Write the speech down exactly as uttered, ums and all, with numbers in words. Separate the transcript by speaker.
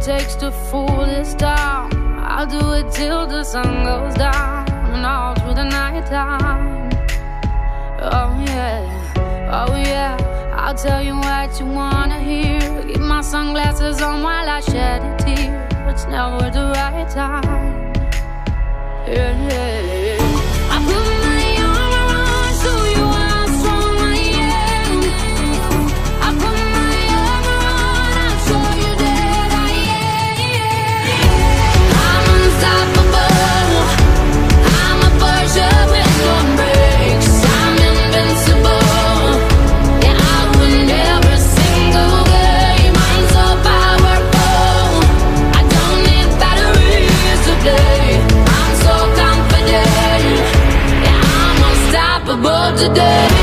Speaker 1: takes to fool this town. I'll do it till the sun goes down and all through the night time. Oh yeah, oh yeah, I'll tell you what you wanna hear. Keep my sunglasses on while I shed a tear. It's never the right time. Yeah, yeah, yeah. I put my arm around, show you how strong I am. I put my arm around, I'll show you that I am. I'm unstoppable. I'm a Porsche with no brakes. I'm invincible. Yeah, I win every single game. I'm so powerful. I don't need batteries today. I'm so confident. Yeah, I'm unstoppable today.